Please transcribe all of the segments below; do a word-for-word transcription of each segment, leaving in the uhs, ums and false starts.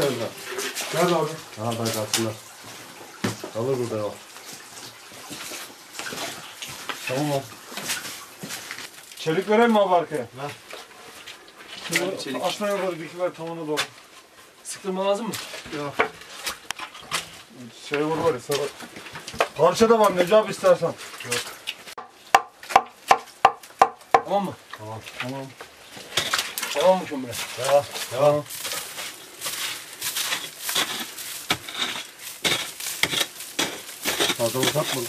tane daha. Nerede abi? Aha dayı kalsınlar. Kalır burada ya. Tamam abi. Çelik vereyim mi abi arkaya? Ver. Ver çelik. Aşağıya yukarı bir iki ver tavana doğru. Sıktırma lazım mı? Yok. Şey var var ya sana. Parça da var Necati abi istersen. Yok. Tamam mı? Tamam. Tamam. Tamam mı kömüre? Devam. Devam. Fazla uzatma.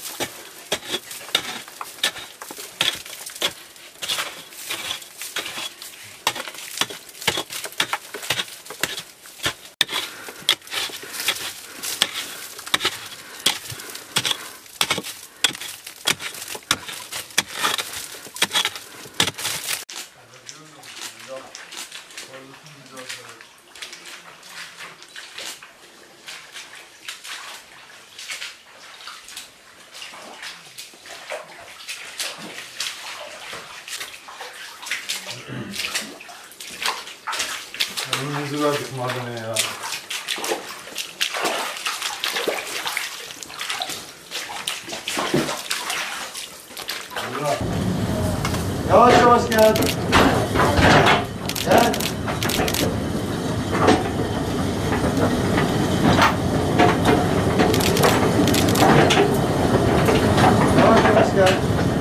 Önümüzü verdik malzemeye ya. Yavaş yavaş gel. Gel. Yavaş yavaş gel.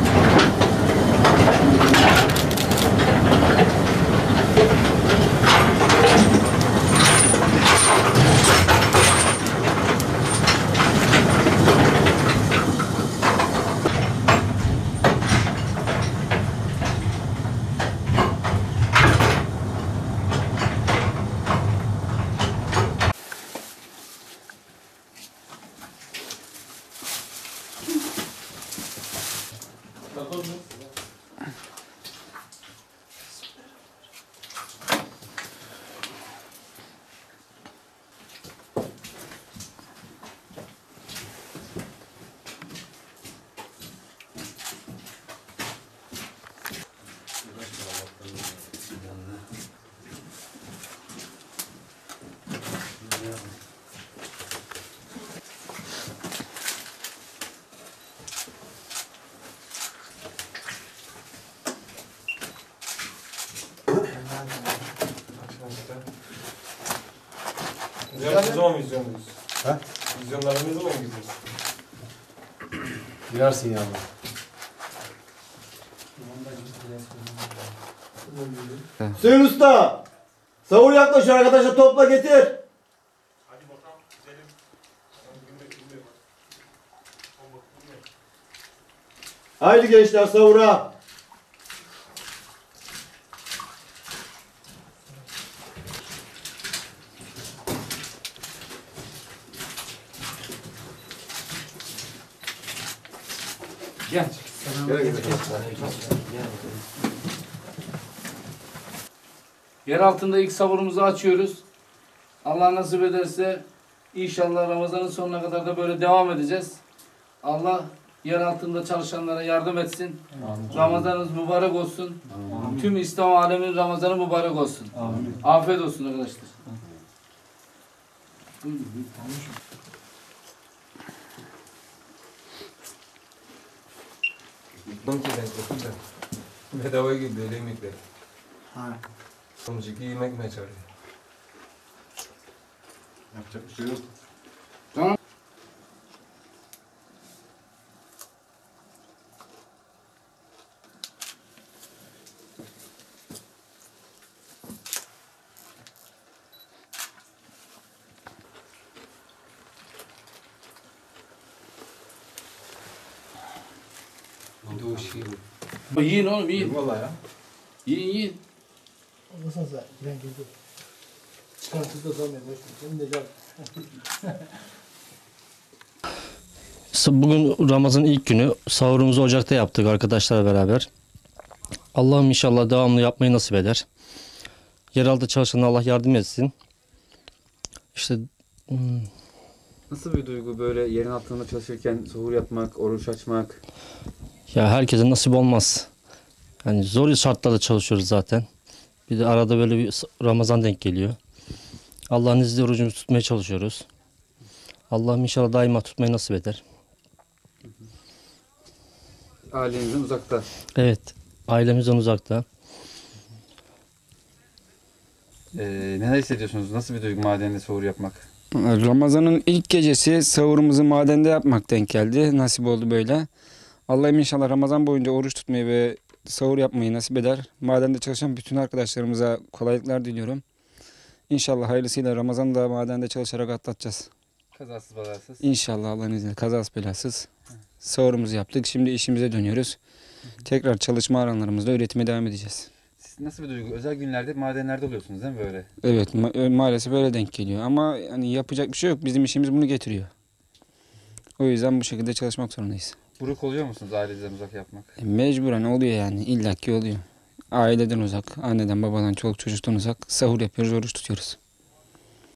Ne zaman vizyondayız? Ha? Vizyonlara ne zaman gidiyoruz? Gidersin ya. Hüseyin Usta! Savur yaklaşıyor arkadaşlar, topla getir. Hadi bakalım gidelim. Haydi gençler savura. Gel. Gel gel. Yer altında ilk savurumuzu açıyoruz. Allah nasip ederse inşallah Ramazan'ın sonuna kadar da böyle devam edeceğiz. Allah yer altında çalışanlara yardım etsin. Amin. Ramazanınız mübarek olsun. Amin. Tüm İslam aleminin Ramazanı mübarek olsun. Amin. Afiyet olsun arkadaşlar. Don't you guys look bedava gibi böyle yemekler. Ha. Sonuçta yemek mi çağırıyor? Yapacak bir şey yok. Tamam. Bir de o şey. Yiyin oğlum yiyin. Valla ya. Yiyin yiyin. Nasıl sen? Ben geldim. Çıkartıp da sanmıyorum. Senin de gel. Bugün Ramazan ilk günü. Sahurumuzu ocakta yaptık arkadaşlarla beraber. Allah'ım inşallah devamlı yapmayı nasip eder. Yeraltı çalışan Allah yardım etsin. İşte hmm, Nasıl bir duygu böyle yerin altında çalışırken sahur yapmak, oruç açmak? ya herkese nasip olmaz. Yani zor şartlarda çalışıyoruz zaten. Bir de arada böyle bir Ramazan denk geliyor. Allah'ın izniyle orucumuzu tutmaya çalışıyoruz. Allah'ım inşallah daima tutmayı nasip eder. Ailenizden uzakta. Evet, ailemizden uzakta. Ee, neler hissediyorsunuz? Nasıl bir duygu madende sahur yapmak? Ramazan'ın ilk gecesi sahurumuzu madende yapmak denk geldi. Nasip oldu böyle. Allah'ım inşallah Ramazan boyunca oruç tutmayı ve sahur yapmayı nasip eder. Madende çalışan bütün arkadaşlarımıza kolaylıklar diliyorum. İnşallah hayırlısıyla Ramazan'da madende çalışarak atlatacağız. Kazasız belasız. İnşallah Allah'ın izniyle kazasız belasız. Sahurumuzu yaptık. Şimdi işimize dönüyoruz. Tekrar çalışma alanlarımızda üretime devam edeceğiz. Siz nasıl bir duygu? Özel günlerde madenlerde oluyorsunuz değil mi böyle? Evet ma- maalesef öyle denk geliyor ama yani yapacak bir şey yok. Bizim işimiz bunu getiriyor. O yüzden bu şekilde çalışmak zorundayız. Buruk oluyor musunuz aileden uzak yapmak? E, mecburen oluyor yani illaki oluyor. Aileden uzak, anneden babadan çoluk çocuktan uzak sahur yapıyoruz, oruç tutuyoruz.